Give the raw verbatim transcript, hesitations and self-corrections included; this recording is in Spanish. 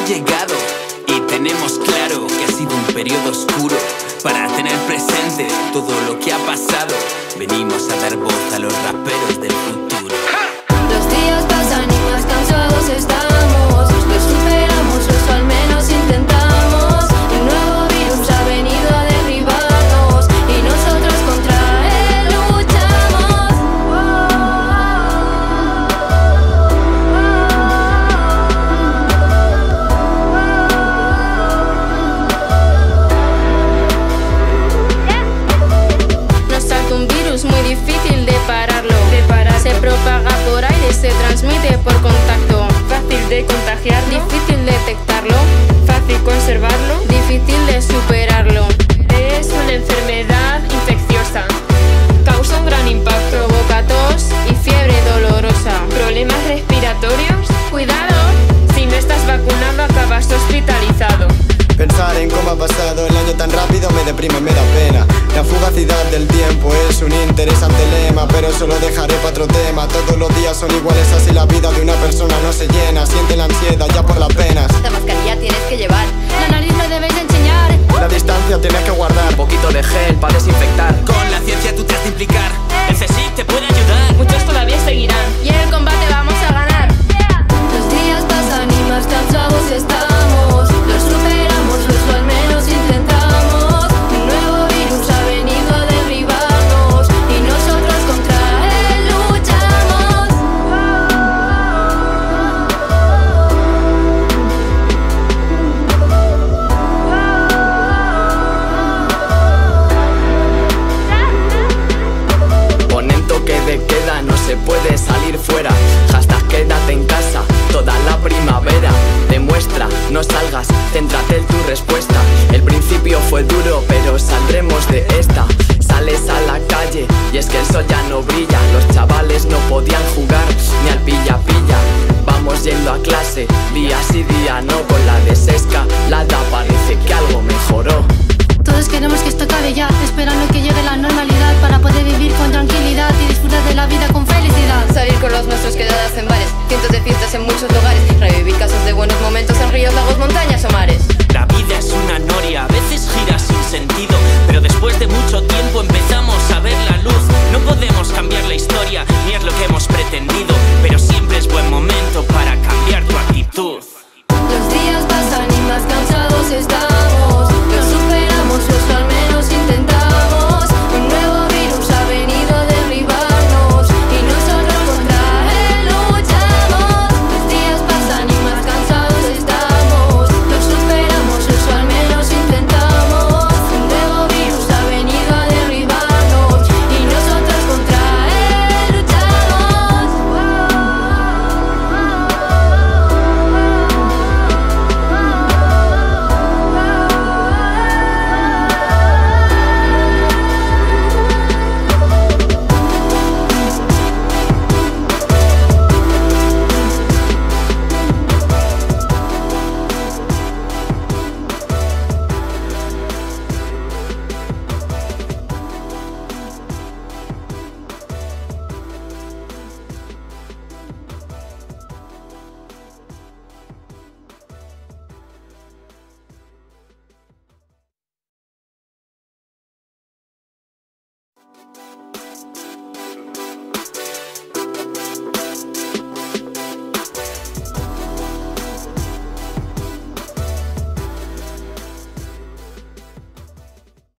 llegado y tenemos claro que ha sido un periodo oscuro. Para tener presente todo lo que ha pasado, venimos a dar voz a los raperos del futuro. Los días pasan y más cansados estamos. Los superamos, o al menos intentamos. Un nuevo virus ha venido a derribarnos y nosotros contra él luchamos. Nos salta un virus muy difícil de pararlo. De parar. Se propaga por aire, se transmite por contacto. Fácil de contagiar, difícil detectarlo. Fácil conservarlo, difícil de superarlo. Es una enfermedad infecciosa. Causa un gran impacto. Provoca tos y fiebre dolorosa. Problemas respiratorios. Cuidado, si no estás vacunado acabas hospitalizado. Pensar en cómo ha pasado el año tan rápido me deprime, me da pena. La fugacidad del tiempo es un interesante lema, pero eso lo dejaré para otro tema. Todos los días son iguales, así la vida de una persona no se llena. Siente la ansiedad ya por las penas. La mascarilla tienes que llevar. La nariz me debéis enseñar. La distancia tienes que guardar. Un poquito de gel para desinfectar. Con la ciencia tú te has de implicar. El CSIC te puede ayudar. Muchos todavía seguirán. Y en el combate vamos a ganar. Los días pasan y más cansados estamos. Los superamos, los al menos intentamos. Un nuevo virus ha venido a derribarnos y nosotros contra él luchamos. Ponen toque de queda, no se puede salir fuera. Hashtag quédate en casa, toda la primavera. Demuestra, no salgas, céntrate en tu respuesta. El principio fue duro, pero saldremos de esta. Sales a la calle y es que el sol ya no brilla. Los chavales no podían jugar ni al pilla-pilla. Vamos yendo a clase, día sí día no. Con la desescalada parece que algo mejoró. Todos queremos que esto acabe ya, esperando que llegue la normalidad para poder vivir con tranquilidad y disfrutar de la vida con felicidad. Salir con los nuestros, quedadas en bares, cientos de fiestas en muchos lugares. Revivir casos de buenos momentos en ríos, lagos, montañas o mares. La vida es una noria, a veces gira sin sentido, pero después de mucho tiempo empezamos a ver la luz. No podemos cambiar la historia, ni es lo que hemos pretendido, pero siempre es buen momento para cambiar tu actitud. Los días pasan y más cansados estamos. Los superamos, los al menos intentamos. Un nuevo virus ha venido a derribarnos y nosotros contra él luchamos. Los días pasan y más cansados estamos. Los superamos, los al menos intentamos. Un nuevo virus ha venido a derribarnos y nosotros contra él luchamos.